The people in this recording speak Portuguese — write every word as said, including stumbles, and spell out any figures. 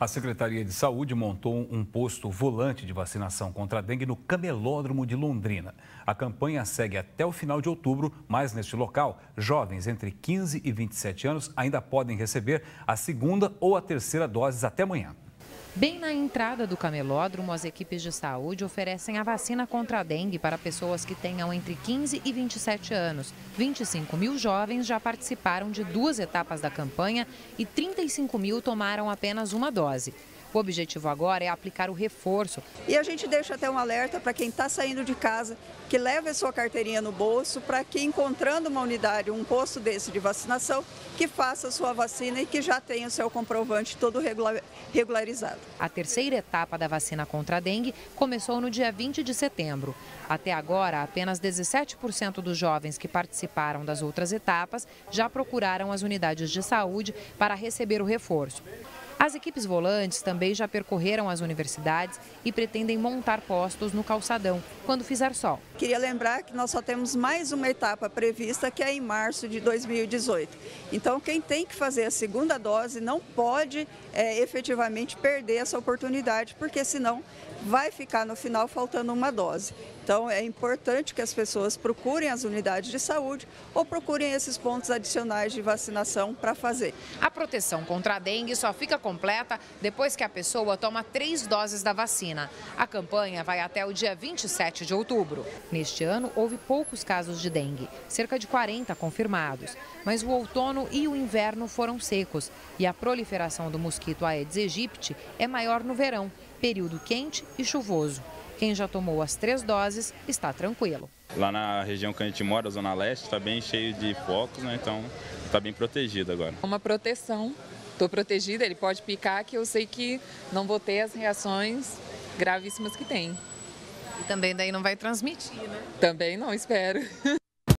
A Secretaria de Saúde montou um posto volante de vacinação contra a dengue no Camelódromo de Londrina. A campanha segue até o final de outubro, mas neste local, jovens entre quinze e vinte e sete anos ainda podem receber a segunda ou a terceira doses até amanhã. Bem na entrada do camelódromo, as equipes de saúde oferecem a vacina contra a dengue para pessoas que tenham entre quinze e vinte e sete anos. vinte e cinco mil jovens já participaram de duas etapas da campanha e trinta e cinco mil tomaram apenas uma dose. O objetivo agora é aplicar o reforço. E a gente deixa até um alerta para quem está saindo de casa, que leve a sua carteirinha no bolso, para que encontrando uma unidade, um posto desse de vacinação, que faça a sua vacina e que já tenha o seu comprovante todo regularizado. A terceira etapa da vacina contra a dengue começou no dia vinte de setembro. Até agora, apenas dezessete por cento dos jovens que participaram das outras etapas já procuraram as unidades de saúde para receber o reforço. As equipes volantes também já percorreram as universidades e pretendem montar postos no calçadão, quando fizer sol. Queria lembrar que nós só temos mais uma etapa prevista, que é em março de dois mil e dezoito. Então, quem tem que fazer a segunda dose não pode é, efetivamente perder essa oportunidade, porque senão vai ficar no final faltando uma dose. Então, é importante que as pessoas procurem as unidades de saúde ou procurem esses pontos adicionais de vacinação para fazer. A proteção contra a dengue só fica completa depois que a pessoa toma três doses da vacina. A campanha vai até o dia vinte e sete de outubro. Neste ano, houve poucos casos de dengue, cerca de quarenta confirmados. Mas o outono e o inverno foram secos e a proliferação do mosquito Aedes aegypti é maior no verão, período quente e chuvoso. Quem já tomou as três doses está tranquilo. Lá na região que a gente mora, Zona Leste, está bem cheio de focos, né? Então está bem protegido agora. Uma proteção, estou protegida, ele pode picar, que eu sei que não vou ter as reações gravíssimas que tem. E também daí não vai transmitir, né? Também não, espero.